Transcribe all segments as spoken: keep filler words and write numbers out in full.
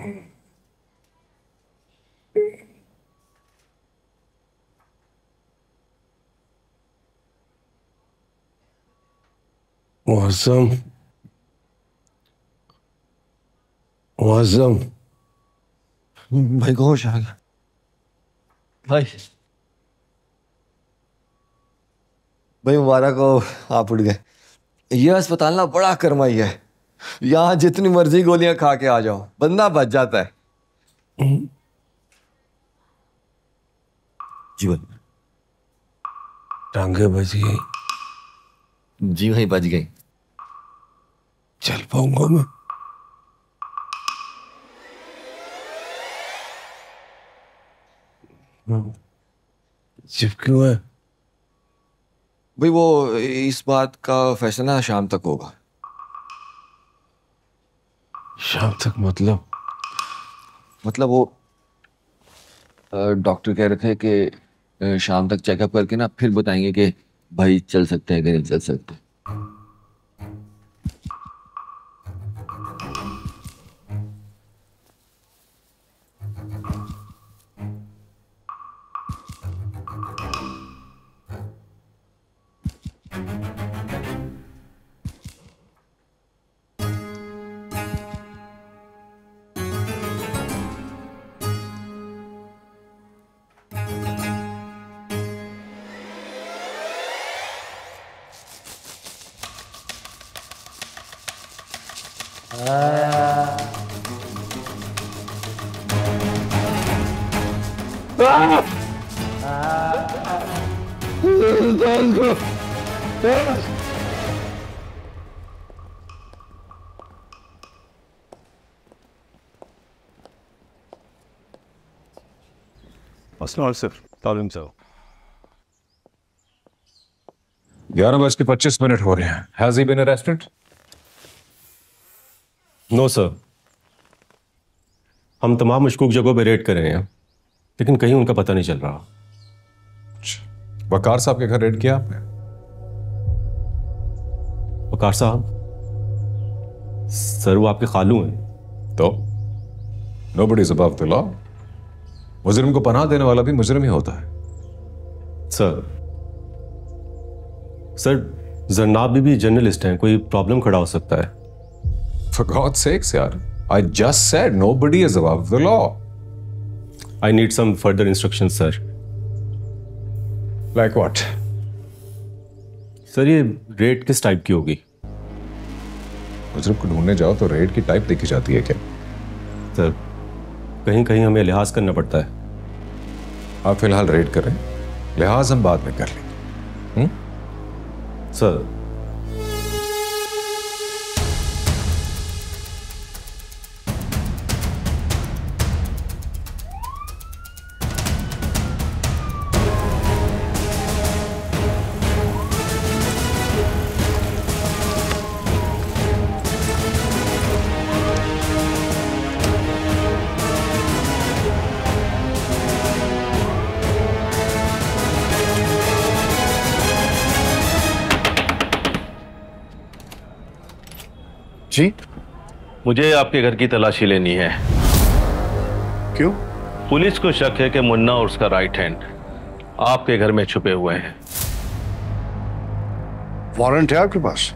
मुअज़्ज़म, मुअज़्ज़म। भाई को होश आ गया। भाई भाई मुबारक हो, आप उठ गए। ये अस्पताल ना बड़ा करमाई है, यहाँ जितनी मर्जी गोलियां खा के आ जाओ बंदा बच जाता है। जी भाई। टांगे बच गई? जी भाई बच गई। चल पाऊंगा मैं? चुप क्यों है? भाई वो इस बात का फैसला शाम तक होगा। शाम तक मतलब? मतलब वो डॉक्टर कह रहे थे कि शाम तक चेकअप करके ना फिर बताएंगे कि भाई चल सकते हैं कि नहीं चल सकते। ग्यारह बज के पच्चीस मिनट हो रहे हैं। Has he been arrested? No sir, हम तमाम मशकूक जगहों पे रेड कर रहे हैं लेकिन कहीं उनका पता नहीं चल रहा। वकार साहब के घर रेड किया आपने? वकार साहब? सर वो आपके खालू हैं। तो nobody is above the law. मुजरिम को पनाह देने वाला भी मुजरिम ही होता है। सर सर जरनाब भी, भी जर्नलिस्ट हैं, कोई प्रॉब्लम खड़ा हो सकता है। For God's sakes, यार, I just said nobody is above the law. I need some further instructions, sir. Like what? Sir ये रेड किस टाइप की होगी? मुजरिम को ढूंढने जाओ तो रेड की टाइप देखी जाती है क्या? सर कहीं कहीं हमें लिहाज करना पड़ता है। आप फिलहाल रेड करें, लिहाज हम बाद में कर लेंगे। हुँ? सर जी, मुझे आपके घर की तलाशी लेनी है। क्यों? पुलिस को शक है कि मुन्ना और उसका राइट हैंड आपके घर में छुपे हुए हैं। वारंट है आपके पास?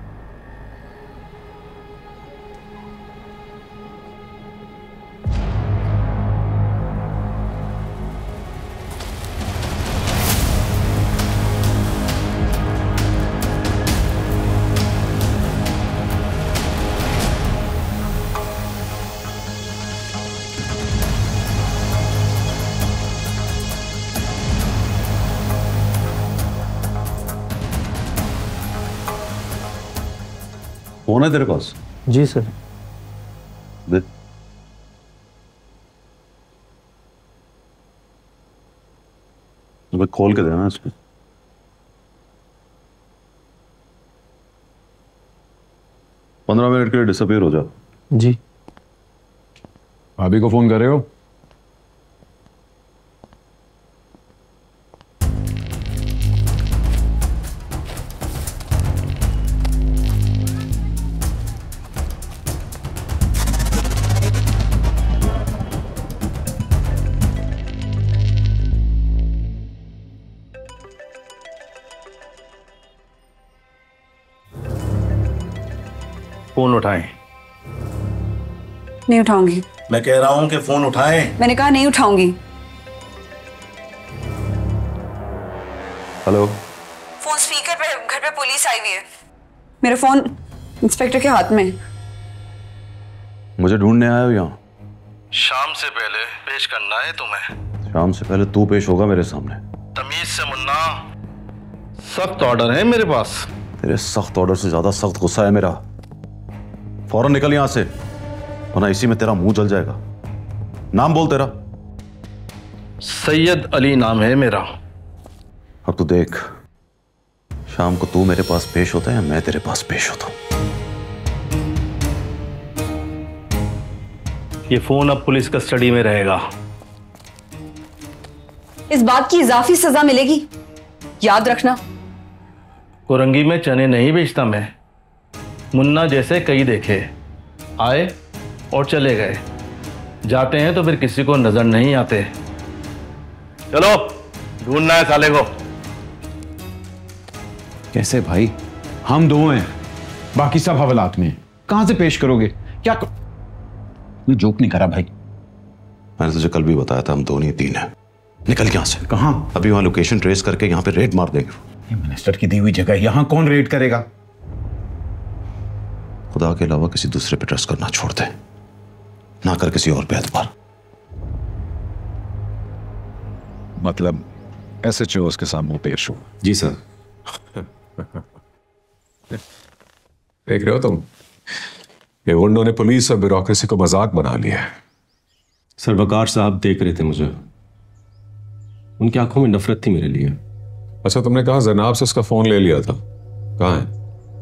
फोन है तेरे पास? जी सर। दे। तो खोल के देना इसको। पंद्रह मिनट के लिए डिसअपीयर हो जाओ। जी। भाभी को फोन कर रहे हो? फोन उठाएं। नहीं उठाऊंगी। मैं कह रहा हूं कि फोन उठाएं। मैंने कहा नहीं उठाऊंगी। हेलो। फोन स्पीकर पे, घर पे पुलिस आई हुई है। मेरा फोन इंस्पेक्टर के हाथ में है। मुझे ढूंढने आए हो यहाँ? शाम से पहले पेश करना है तुम्हें। शाम से पहले तू पेश होगा मेरे सामने। तमीज से मुन्ना, सख्त ऑर्डर है मेरे पास। तेरे सख्त ऑर्डर से ज्यादा सख्त गुस्सा है मेरा। फौरन निकल यहां से, वरना इसी में तेरा मुंह जल जाएगा। नाम बोल तेरा। सैयद अली नाम है मेरा। अब तू देख, शाम को तू मेरे पास पेश होता है या मैं तेरे पास पेश होता हूं। ये फोन अब पुलिस कस्टडी में रहेगा। इस बात की इजाफी सजा मिलेगी, याद रखना। कुरंगी में चने नहीं बेचता मैं। मुन्ना जैसे कई देखे, आए और चले गए। जाते हैं तो फिर किसी को नजर नहीं आते। चलो ढूंढना है साले को। कैसे भाई? हम दो हैं, बाकी सब हवालात में हैं। कहां से पेश करोगे? क्या कर... मैं जोक नहीं करा भाई। मैंने तुझे कल भी बताया था हम दो नहीं तीन हैं। निकल यहां से। कहां? अभी वहां लोकेशन ट्रेस करके यहां पे रेड मार देंगे। ये मिनिस्टर की दी हुई जगह है, यहां कौन रेड करेगा? खुदा के अलावा किसी दूसरे पे ट्रस्ट करना छोड़ दे, ना कर किसी और पे एतबार। मतलब एस एच ओ उसके सामने पेश हो। जी सर। देख रहे हो तुम, ये गुंडों ने पुलिस और ब्यूरोक्रेसी को मजाक बना लिया है। सर वकार साहब देख रहे थे मुझे, उनकी आंखों में नफरत थी मेरे लिए। अच्छा, तुमने कहा जनाब से उसका फोन ले लिया था, कहाँ है?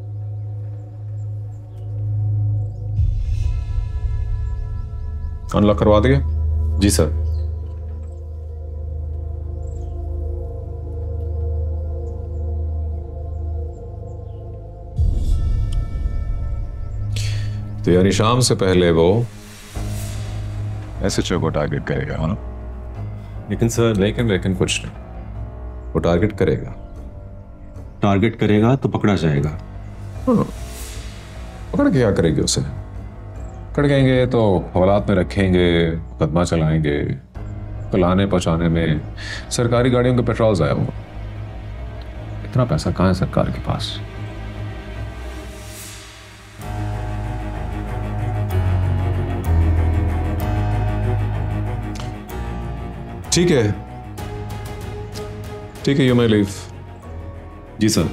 अनलॉक करवा दिया? जी सर। तो यानी शाम से पहले वो एस एच ओ को टारगेट करेगा, है ना? लेकिन सर, लेकिन लेकिन कुछ नहीं, वो टारगेट करेगा। टारगेट करेगा तो पकड़ा जाएगा। हाँ। पकड़ के क्या करेंगे उसे? पकड़ गएंगे तो हवालात में रखेंगे, मुकदमा चलाएंगे। तो लाने पहुंचाने में सरकारी गाड़ियों के पेट्रोल जाया होगा। इतना पैसा कहाँ है सरकार के पास? ठीक है, ठीक है, यू मे लीव। जी सर।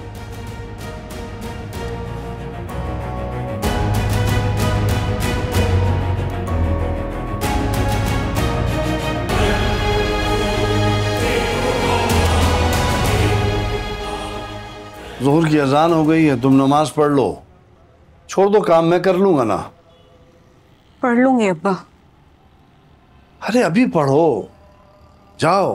जोहर की अजान हो गई है, तुम नमाज पढ़ लो। छोड़ दो काम, मैं कर लूंगा ना। पढ़ लूंगी अब्बा। अरे अभी पढ़ो, जाओ।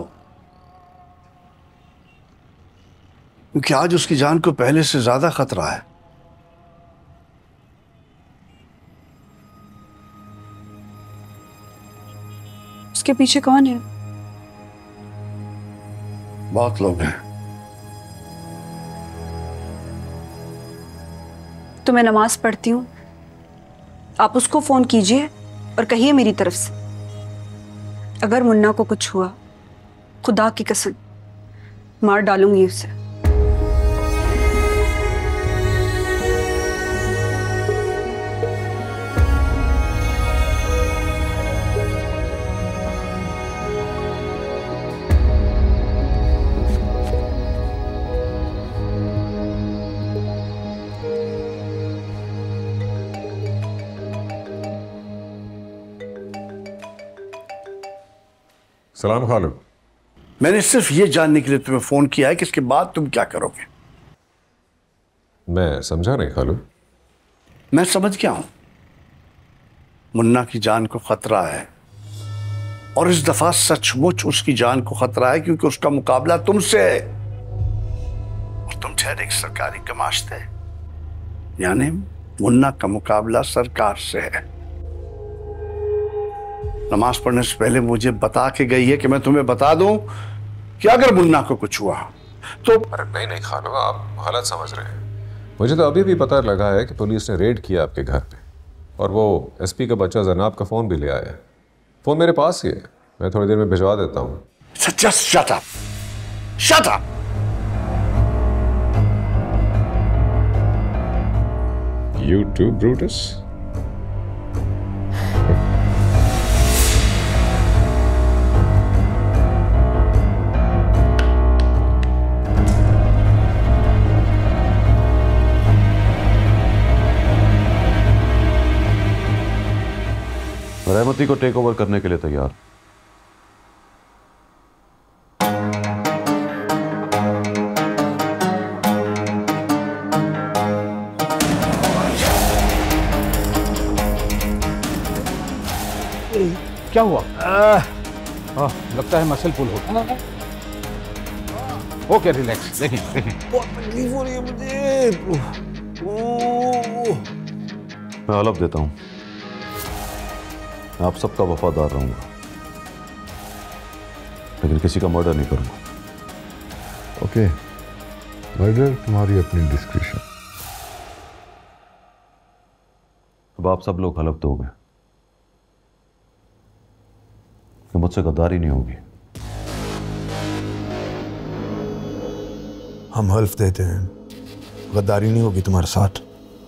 क्योंकि आज उसकी जान को पहले से ज्यादा खतरा है। उसके पीछे कौन है? बहुत लोग हैं। तो मैं नमाज पढ़ती हूँ, आप उसको फोन कीजिए और कहिए मेरी तरफ से, अगर मुन्ना को कुछ हुआ, खुदा की कसम मार डालूंगी उसे। सलाम खालू। मैंने सिर्फ ये जानने के लिए तुम्हें फोन किया है कि इसके बाद तुम क्या करोगे। मैं समझा नहीं खालू। मैं समझ गया हूं, मुन्ना की जान को खतरा है, और इस दफा सचमुच उसकी जान को खतरा है, क्योंकि उसका मुकाबला तुमसे है और तुम ठहरे एक सरकारी कमाश्ते, यानी मुन्ना का मुकाबला सरकार से है। नमाज पढ़ने से पहले मुझे बता के गई है कि मैं तुम्हें बता दूं कि अगर मुन्ना को कुछ हुआ तो। अरे नहीं नहीं खालू, आप गलत समझ रहे हैं। मुझे तो अभी भी पता लगा है कि पुलिस ने रेड किया आपके घर पे और वो एसपी का बच्चा जनाब का फ़ोन भी ले आया है। फ़ोन मेरे पास ही है, मैं थोड़ी देर में भिजवा देता हूँ। So just shut up. Shut up. You too, Brutus? रहमती को टेक ओवर करने के लिए तैयार। क्या हुआ? आ, लगता है मसल पुल हो गया। Okay relax. देखें देखें बहुत तकलीफ हो रही है मुझे। ओह। मैं हलफ देता हूं मैं आप सबका वफादार रहूंगा, लेकिन किसी का मर्डर नहीं करूंगा। ओके, मर्डर तुम्हारी अपनी डिस्क्रिप्शन। अब आप सब लोग हलफ दोगे कि मुझसे गद्दारी नहीं होगी। हम हल्फ देते हैं गद्दारी नहीं होगी तुम्हारे साथ।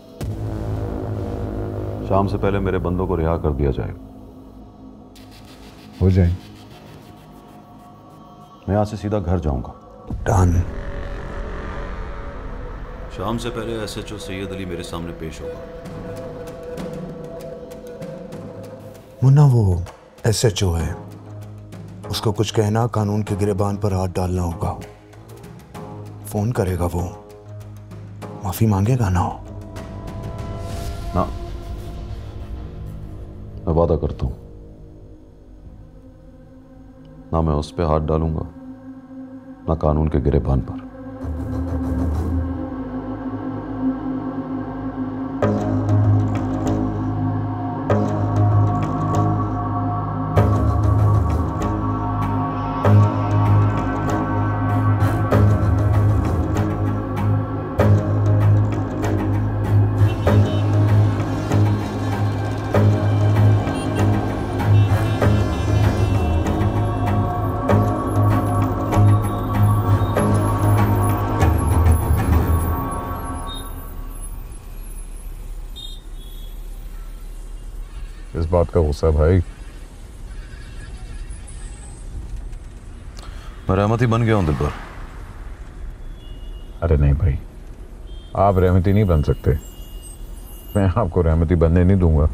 शाम से पहले मेरे बंदों को रिहा कर दिया जाएगा। हो जाए। मैं यहां से सीधा घर जाऊंगा। डन। शाम से पहले एसएचओ सैयद अली मेरे सामने पेश होगा। मुन्ना वो एसएचओ है, उसको कुछ कहना, कानून के गिरेबान पर हाथ डालना होगा। फोन करेगा वो, माफी मांगेगा ना? ना, मैं वादा करता हूं ना मैं उस पर हाथ डालूंगा ना कानून के गिरेबान पर। इस बात का गुस्सा भाई? मैं रहमती बन गया हूं दिलबर। अरे नहीं भाई, आप रहमती नहीं बन सकते। मैं आपको रहमती बनने नहीं दूंगा।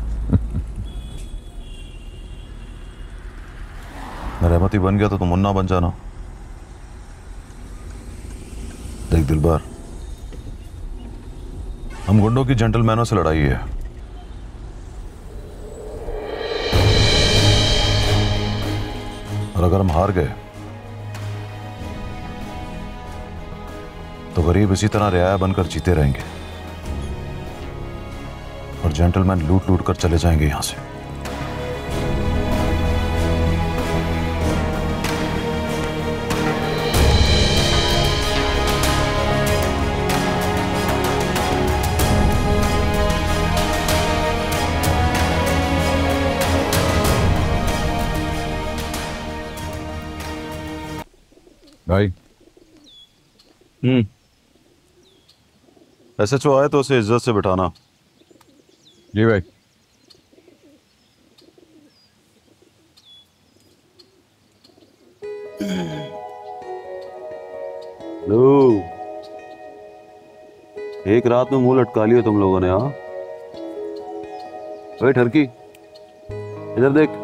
मैं रहमती बन गया तो तुम मुन्ना बन जाना। देख दिलबर, हम गुंडों की जेंटलमैनों से लड़ाई है। और अगर हम हार गए तो गरीब इसी तरह रियाया बनकर जीते रहेंगे और जेंटलमैन लूट लूट कर चले जाएंगे यहां से। भाई हम्म एसएचओ आए तो उसे इज्जत से बिठाना। जी भाई। लो, एक रात में मुंह लटका लिया तुम लोगों ने। हाँ भाई ठरकी, इधर देख।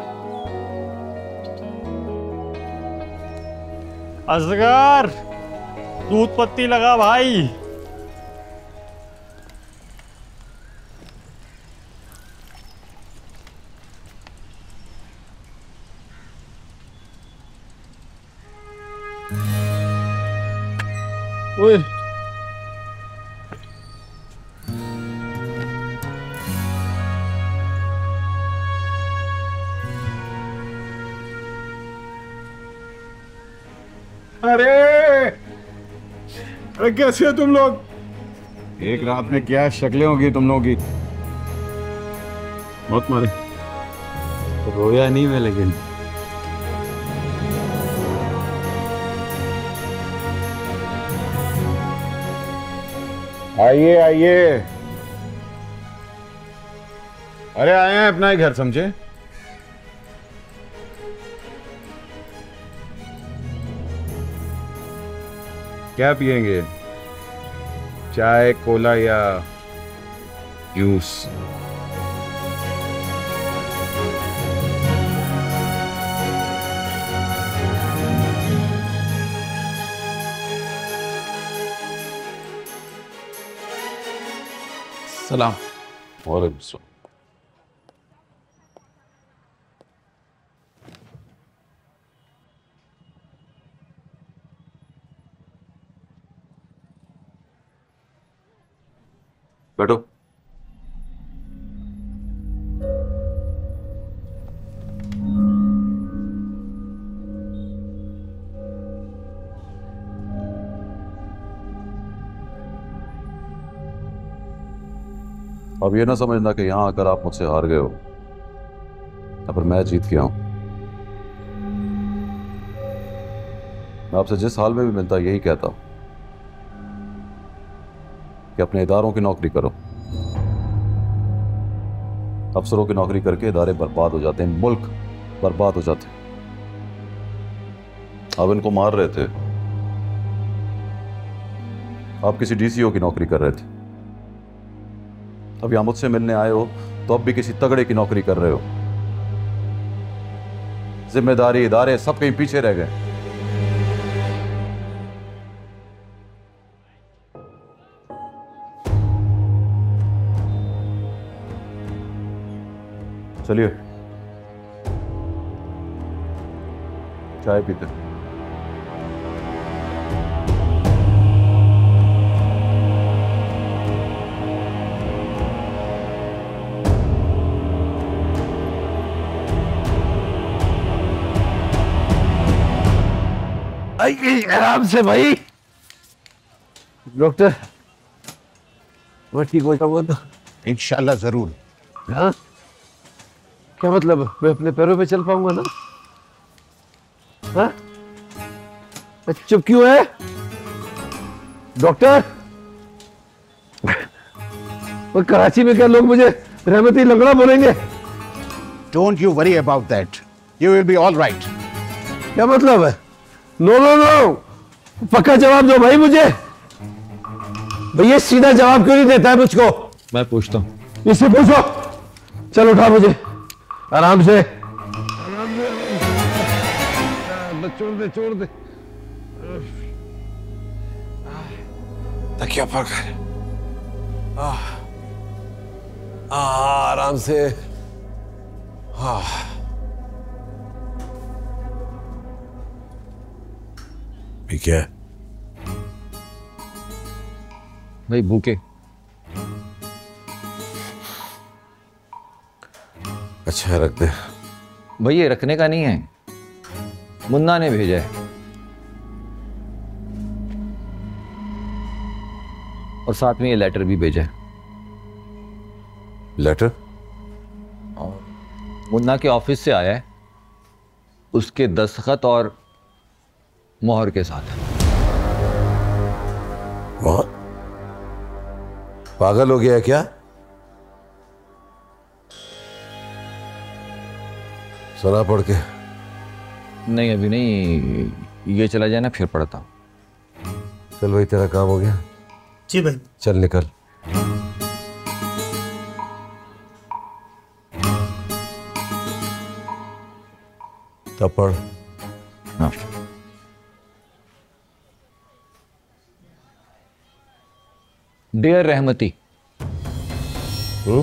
असगर, दूध पत्ती लगा भाई। ओए अरे अरे कैसे हो तुम लोग? एक रात में क्या शक्लें होगी तुम लोगों की। बहुत मारे। तो रोया नहीं मैं, लेकिन आइए आइए। अरे आए हैं अपना ही घर समझे। क्या पियेंगे, चाय, कोला या जूस? सलाम। वालेकुम सलाम। बैठो। अब ये ना समझना कि यहां आकर आप मुझसे हार गए हो या फिर मैं जीत गया हूं। मैं आपसे जिस हाल में भी मिलता यही कहता हूं कि अपने इदारों की नौकरी करो। अफसरों की नौकरी करके इदारे बर्बाद हो जाते हैं, मुल्क बर्बाद हो जाते हैं। आप इनको मार रहे थे, आप किसी डीसीओ की नौकरी कर रहे थे। अब यहां मुझसे मिलने आए हो तो अब भी किसी तगड़े की नौकरी कर रहे हो। जिम्मेदारी, इदारे सब कहीं पीछे रह गए। चलिए चाय पीते। आराम से भाई। डॉक्टर, मैं ठीक हो जाऊंगा तो? इंशाल्लाह जरूर। हाँ? क्या मतलब, मैं अपने पैरों पे चल पाऊंगा ना? हाँ? चुप क्यों है डॉक्टर? और कराची में क्या लोग मुझे रहमती लंगड़ा बोलेंगे? Don't you worry about that, you will be all right. क्या मतलब है? नो नो नो, पक्का जवाब दो भाई मुझे। भैया सीधा जवाब क्यों नहीं देता है मुझको? मैं पूछता हूँ। इससे पूछो। चलो उठा मुझे, आराम से। आराम से छोड़ दे, छोड़ दे। तकिया पकड़। आराम से। हाँ ठीक है भाई। भूखे? अच्छा रख दे भाई। ये रखने का नहीं है, मुन्ना ने भेजा है। और साथ में ये लेटर भी भेजा है। लेटर? और मुन्ना के ऑफिस से आया है, उसके दस्तखत और मोहर के साथ। मोहर? पागल हो गया है क्या? सुना पढ़ के? नहीं अभी नहीं, ये चला जाए ना फिर पढ़ता हूँ। चल भाई, तेरा काम हो गया? जी भाई। चल निकल। तब पढ़। हाँ। Dear Rahmati, hmm?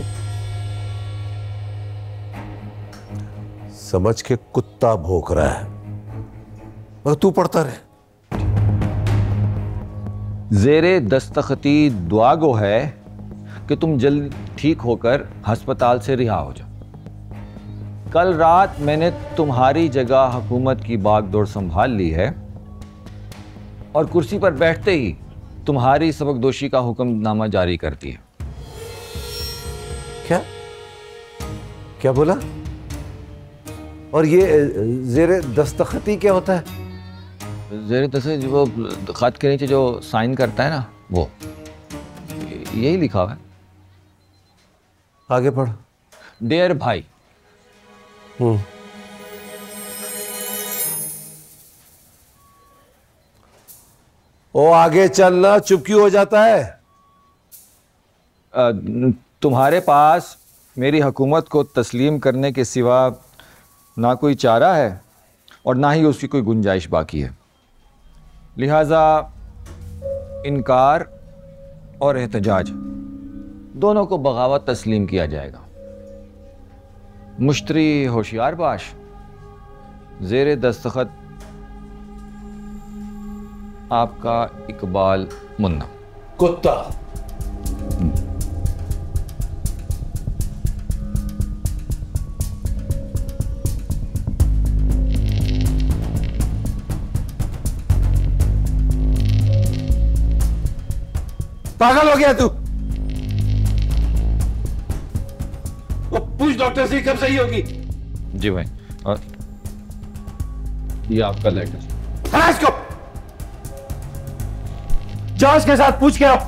समझ के कुत्ता भौंक रहा है, और तू पढ़ता रहे। जेरे दस्तखती दुआ गो है कि तुम जल्द ठीक होकर अस्पताल से रिहा हो जाओ। कल रात मैंने तुम्हारी जगह हुकूमत की बागडोर संभाल ली है और कुर्सी पर बैठते ही तुम्हारी सबकदोशी का हुक्मनामा जारी करती है। क्या क्या बोला? और ये जेरे दस्तखती क्या होता है? जेरे दस्तखत वो खत के नीचे जो साइन करता है ना, वो यही लिखा हुआ है। आगे पढ़। डियर भाई, हम्म ओ आगे चलना, चुप क्यों हो जाता है? अ, तुम्हारे पास मेरी हुकूमत को तस्लीम करने के सिवा ना कोई चारा है और ना ही उसकी कोई गुंजाइश बाकी है। लिहाजा इनकार और एहतजाज दोनों को बगावत तस्लीम किया जाएगा। मुश्तरी होशियार बाश, ज़ेरे दस्तखत आपका इकबाल मुन्ना। कुत्ता। पागल हो गया तू? वो पूछ डॉक्टर से कब सही होगी। जी भाई, और ये आपका लेटर। हटा इसको, जांच के साथ पूछ के आओ।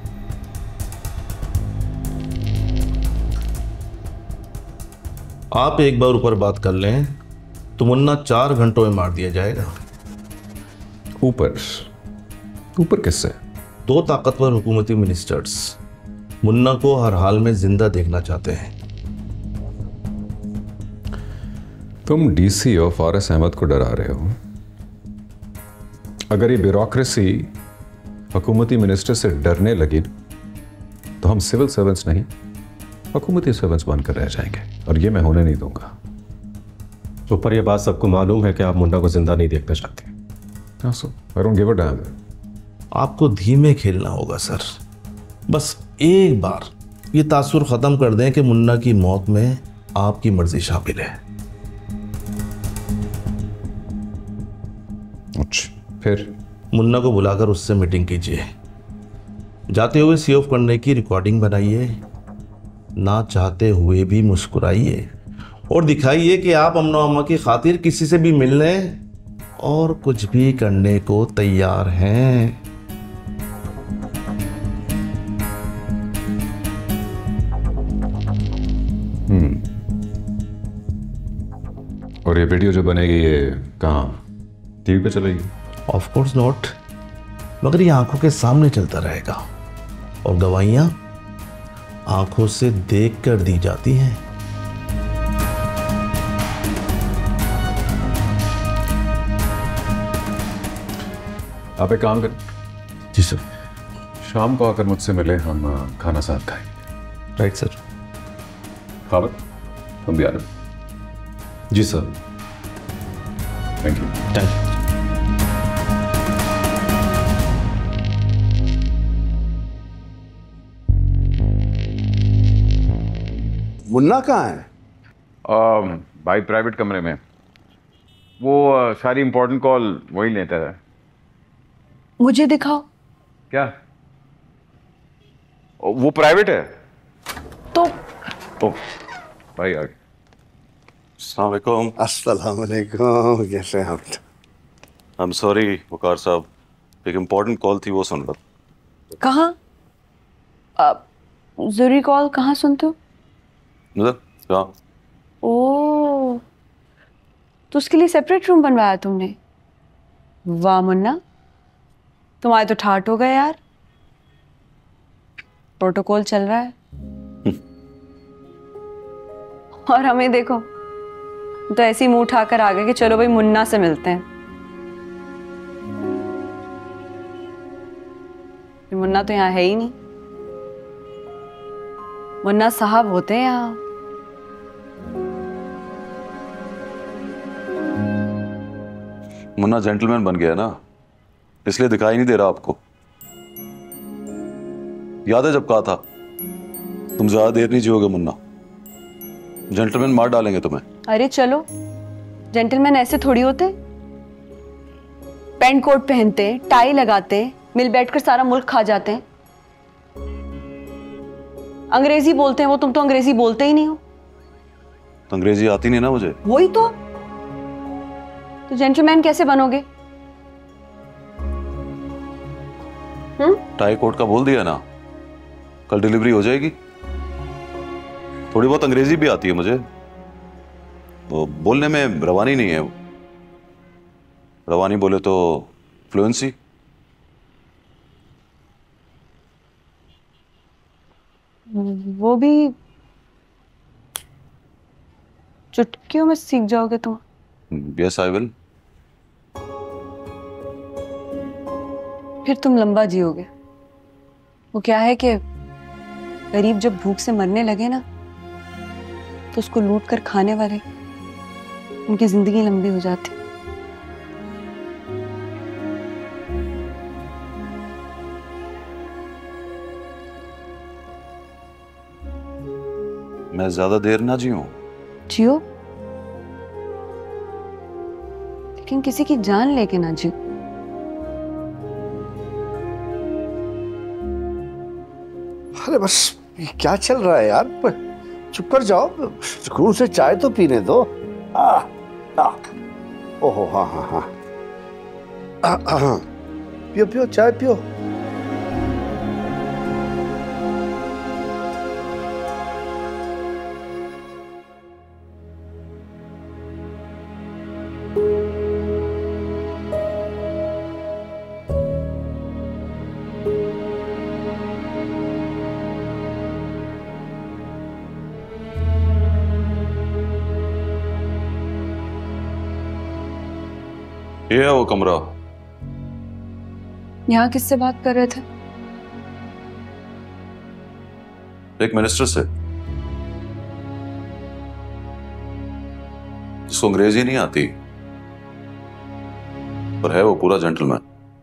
आप एक बार ऊपर बात कर लें तो मुन्ना चार घंटों में मार दिया जाएगा। ऊपर ऊपर किससे? दो ताकतवर हुकूमती मिनिस्टर्स मुन्ना को हर हाल में जिंदा देखना चाहते हैं। तुम डीसी और फारिस अहमद को डरा रहे हो। अगर ये ब्यूरोक्रेसी हुकूमती मिनिस्टर से डरने लगी तो हम सिविल सर्वेंट्स नहीं, हुकूमती सर्वेंट्स बनकर रह जाएंगे, और ये मैं होने नहीं दूंगा। ऊपर ये बात सबको मालूम है कि आप मुन्ना को जिंदा नहीं देखना चाहते। I don't give a damn. आपको धीमे खेलना होगा सर। बस एक बार ये तासुर खत्म कर दें कि मुन्ना की मौत में आपकी मर्जी शामिल है। अच्छा, फिर मुन्ना को बुलाकर उससे मीटिंग कीजिए। जाते हुए सी ऑफ करने की रिकॉर्डिंग बनाइए, ना चाहते हुए भी मुस्कुराइए और दिखाइए कि आप अमनो अम्मा की खातिर किसी से भी मिलने और कुछ भी करने को तैयार हैं। हम्म और ये वीडियो जो बनेगी ये कहाँ, टीवी पे चलेगी? ऑफ कोर्स नॉट, मगर ये आंखों के सामने चलता रहेगा और गवाहियां आंखों से देख कर दी जाती हैं। आप एक काम करें। जी सर। शाम को आकर मुझसे मिले, हम खाना साथ खाएंगे। Right sir. खाबत, तुम भी आ रहे? जी sir. Thank you. Thank you. Munna कहाँ है? आ, भाई प्राइवेट कमरे में, वो आ, सारी इंपॉर्टेंट कॉल वही लेता है। मुझे दिखाओ। क्या? ओ, वो प्राइवेट है तो ओ, भाई आ गए। अस्सलाम वालेकुम। अस्सलाम वालेकुम, कैसे हैं आप? आई एम सॉरी वकार साहब, एक इम्पोर्टेंट कॉल थी वो सुन रहा। कहाँ? जरूरी कॉल कहाँ सुनते हो? मतलब क्या? ओ, तो उसके लिए सेपरेट रूम बनवाया तुमने? वाह मुन्ना, तुम्हारे तो ठाट हो गए यार। प्रोटोकॉल चल रहा है और हमें देखो तो ऐसी मुंह उठाकर आ गए कि चलो भाई मुन्ना से मिलते हैं। मुन्ना तो यहाँ है ही नहीं। मुन्ना साहब होते हैं यहाँ। मुन्ना जेंटलमैन बन गया ना, इसलिए दिखाई नहीं दे रहा आपको। याद है जब कहा था तुम ज्यादा देर नहीं जियोगे मुन्ना, जेंटलमैन मार डालेंगे तुम्हें। अरे चलो, जेंटलमैन ऐसे थोड़ी होते। पैंट कोट पहनते, टाई लगाते, मिल बैठकर सारा मुल्क खा जाते हैं। अंग्रेजी बोलते हैं वो, तुम तो अंग्रेजी बोलते ही नहीं हो। तो अंग्रेजी आती नहीं ना मुझे। वही तो तो जेंटलमैन कैसे बनोगे? हम्म टाई कोट का बोल दिया ना, कल डिलीवरी हो जाएगी। थोड़ी बहुत अंग्रेजी भी आती है मुझे, वो बोलने में रवानी नहीं है। रवानी बोले तो फ्लुएंसी। वो भी चुटकियों में सीख जाओगे तुम। Yes I will. फिर तुम लंबा जियोगे। वो क्या है कि गरीब जब भूख से मरने लगे ना, तो उसको लूट कर खाने वाले, उनकी जिंदगी लंबी हो जाती। मैं ज्यादा देर ना जियूं। जियो, लेकिन किसी की जान लेके ना जियो। अरे बस ये क्या चल रहा है यार, चुप कर जाओ, सुकून से चाय तो पीने दो। आ, आ, ओहो हाँ हाँ हाँ आ, आ, हाँ। पियो पियो चाय पियो। ये है वो कमरा। यहाँ किससे बात कर रहे थे? एक मिनिस्टर से, जिसको अंग्रेजी नहीं आती, पर है वो पूरा जेंटलमैन।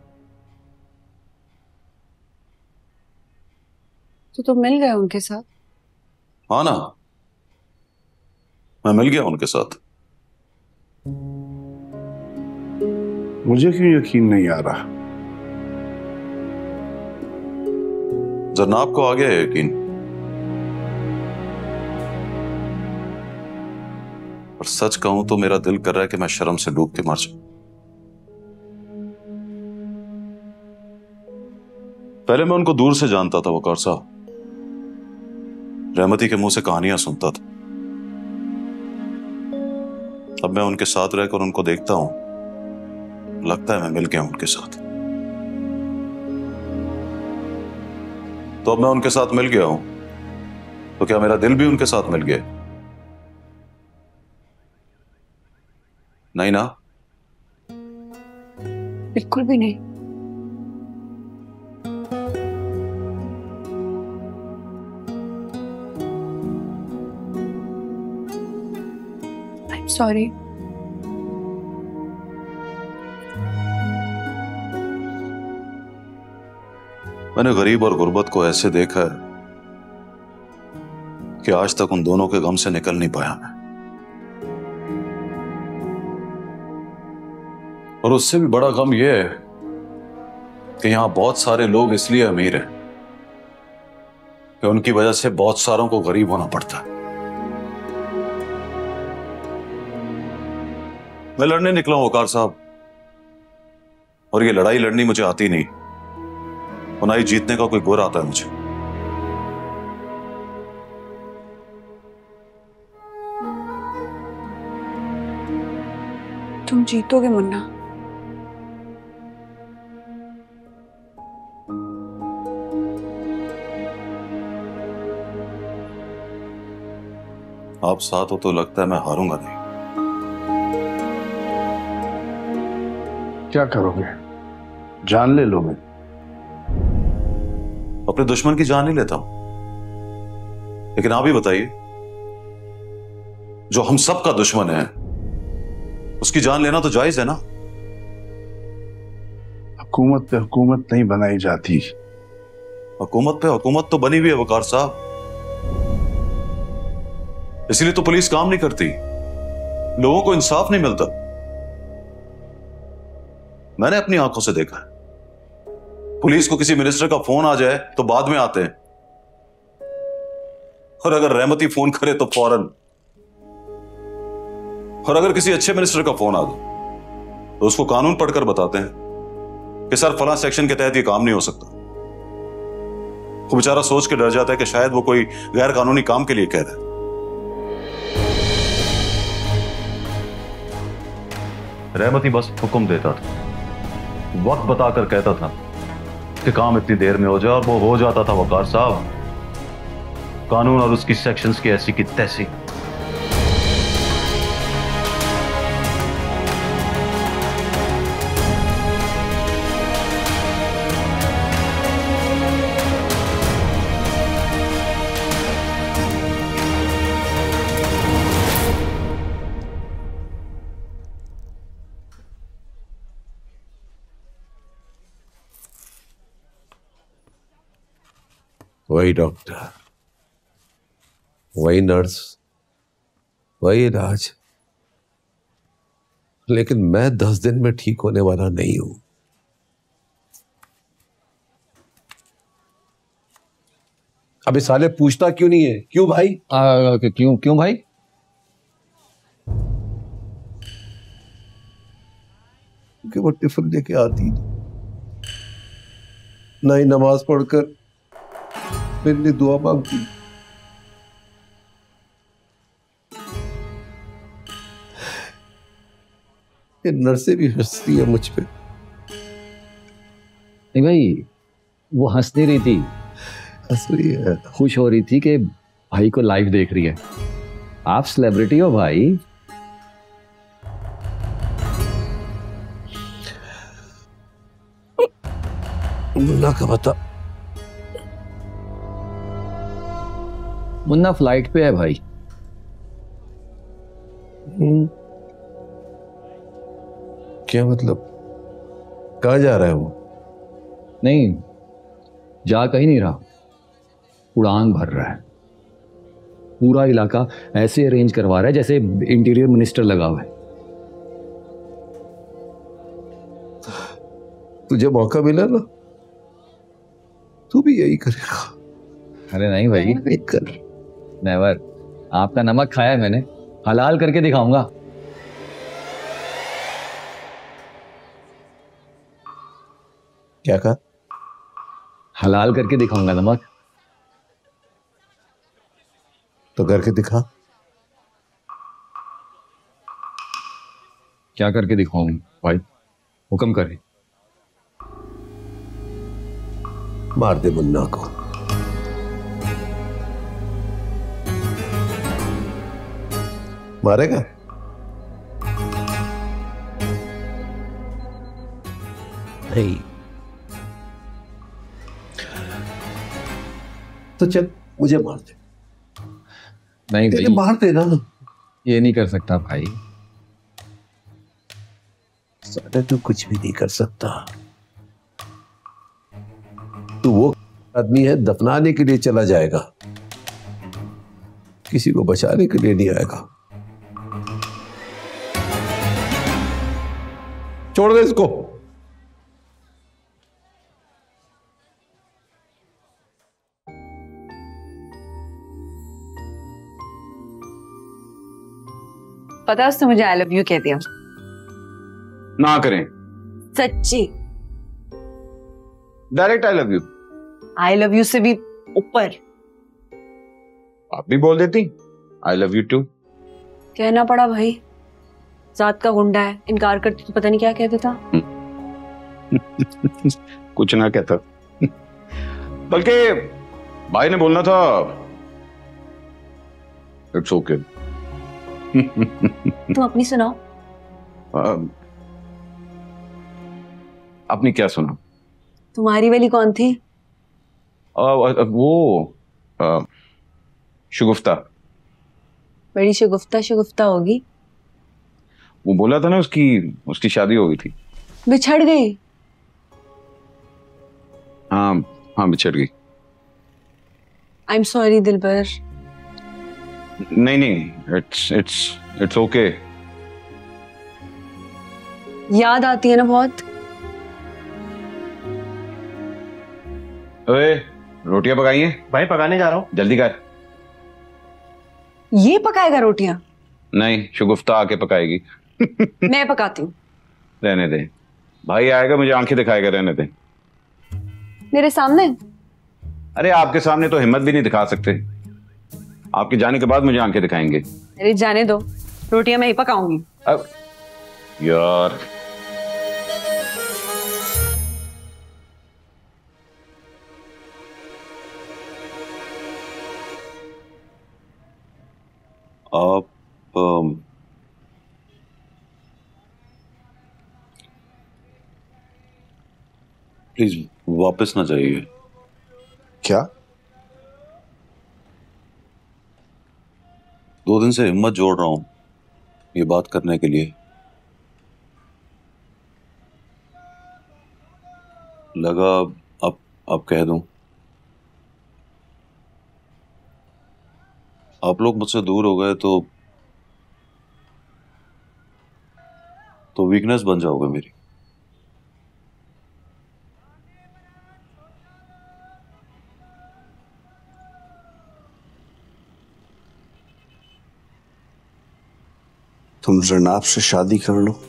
तो तुम मिल गए उनके साथ? हाँ ना, मैं मिल गया उनके साथ। मुझे क्यों यकीन नहीं आ रहा? जरनाब को आ गया है यकीन, और सच कहूं तो मेरा दिल कर रहा है कि मैं शर्म से डूब के मर जाऊं। पहले मैं उनको दूर से जानता था वकार साहब, रहमती के मुंह से कहानियां सुनता था। अब मैं उनके साथ रहकर उनको देखता हूं, लगता है मैं मिल गया उनके साथ। तो अब मैं उनके साथ मिल गया हूं, तो क्या मेरा दिल भी उनके साथ मिल गया? नहीं ना? बिल्कुल भी नहीं। I am sorry. मैंने गरीब और गुर्बत को ऐसे देखा है कि आज तक उन दोनों के गम से निकल नहीं पाया मैं। और उससे भी बड़ा गम यह है कि यहां बहुत सारे लोग इसलिए अमीर हैं कि उनकी वजह से बहुत सारों को गरीब होना पड़ता है। मैं लड़ने निकला हूं वकार साहब, और ये लड़ाई लड़नी मुझे आती नहीं, और ना ही जीतने का कोई गुर आता है मुझे। तुम जीतोगे मुन्ना। आप साथ हो तो लगता है मैं हारूंगा नहीं। क्या करोगे? जान ले लोगे? अपने दुश्मन की जान नहीं लेता हूं, लेकिन आप ही बताइए, जो हम सब का दुश्मन है उसकी जान लेना तो जायज है ना? हुकूमत पे हुकूमत नहीं बनाई जाती। हुकूमत पे हुकूमत तो बनी हुई है वकार साहब, इसलिए तो पुलिस काम नहीं करती, लोगों को इंसाफ नहीं मिलता। मैंने अपनी आंखों से देखा है। पुलिस को किसी मिनिस्टर का फोन आ जाए तो बाद में आते हैं, और अगर रहमती फोन करे तो फौरन। और अगर किसी अच्छे मिनिस्टर का फोन आ जाए तो उसको कानून पढ़कर बताते हैं कि सर फलां सेक्शन के तहत ये काम नहीं हो सकता। वो बेचारा सोच के डर जाता है कि शायद वो कोई गैर कानूनी काम के लिए कह रहा है। रहमती बस हुक्म देता था, वक्त बताकर कहता था कि काम इतनी देर में हो जाए, और वो हो जाता था वकार साहब। कानून और उसकी सेक्शंस की ऐसी की तैसी। वही डॉक्टर, वही नर्स, वही इलाज, लेकिन मैं दस दिन में ठीक होने वाला नहीं हूं। अबे साले पूछता क्यों नहीं है? क्यों भाई? आ, क्यों क्यों भाई? क्योंकि वो टिफिन लेके आती ना ही नमाज पढ़कर मेरे लिए दुआ मांगती। ये नर्सें भी हंसती है मुझ पे। नहीं भाई, वो हंस नहीं रही थी, हंस रही है, खुश हो रही थी कि भाई को लाइव देख रही है। आप सेलिब्रिटी हो भाई। मुन्ना का बता। मुन्ना फ्लाइट पे है भाई। क्या मतलब? कहाँ जा रहा है वो? नहीं, जा कहीं नहीं रहा, उड़ान भर रहा है। पूरा इलाका ऐसे अरेंज करवा रहा है जैसे इंटीरियर मिनिस्टर लगा हुआ है। तुझे मौका मिला ना, तू भी यही करेगा। अरे नहीं भाई, नहीं कर। नेवर। आपका नमक खाया है मैंने, हलाल करके दिखाऊंगा। क्या कहा? हलाल करके दिखाऊंगा नमक। तो करके दिखा। क्या करके दिखाऊं भाई? हुक्म करे। मार दे मुन्ना को। मारेगा? नहीं तो चल मुझे मार दे। नहीं भाई, मार देना। ये नहीं कर सकता भाई। साले तू कुछ भी नहीं कर सकता। तू वो आदमी है, दफनाने के लिए चला जाएगा, किसी को बचाने के लिए नहीं आएगा। छोड़ दे इसको। पता है उसने मुझे आई लव यू कह दिया। ना करें। सच्ची। Direct I love you. I love you से भी ऊपर। आप भी बोल देती आई लव यू टू। कहना पड़ा भाई, जात का गुंडा है, इनकार करती तो पता नहीं क्या कह देता। कुछ ना कहता, बल्कि भाई ने बोलना था इट्स ओके। तुम अपनी सुनाओ। अपनी क्या सुना? तुम्हारी वाली कौन थी? आ, वो आ, शगुफ्ता। बड़ी शगुफ्ता शगुफ्ता होगी। वो बोला था ना उसकी उसकी शादी हो गई थी। बिछड़ गई? हाँ हाँ बिछड़ गई। आई एम सॉरी दिलबर। नहीं नहीं, इट्स इट्स इट्स ओके। याद आती है ना बहुत? ओए, रोटियां पकाई हैं? भाई पकाने जा रहा हूँ। जल्दी कर। ये पकाएगा रोटियां? नहीं, शगुफ्ता आके पकाएगी। मैं पकाती हूँ। रहने दे, भाई आएगा मुझे आंखें दिखाएगा, रहने दे। मेरे सामने? अरे आपके सामने तो हिम्मत भी नहीं दिखा सकते, आपके जाने के बाद मुझे आंखें दिखाएंगे। अरे जाने दो, रोटियां मैं ही पकाऊंगी। अब यार आप प्लीज वापस ना जाइए। क्या? दो दिन से हिम्मत जोड़ रहा हूं ये बात करने के लिए, लगा अब अब कह दूं। आप लोग मुझसे दूर हो गए तो तो वीकनेस बन जाओगे मेरी। तुम जरनाब से शादी कर लो,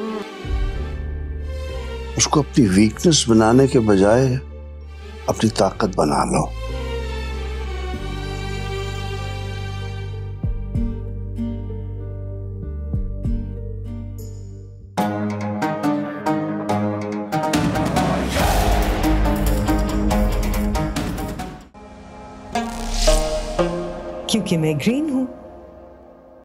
उसको अपनी वीकनेस बनाने के बजाय अपनी ताकत बना लो। क्योंकि मैं ग्रीन हूं।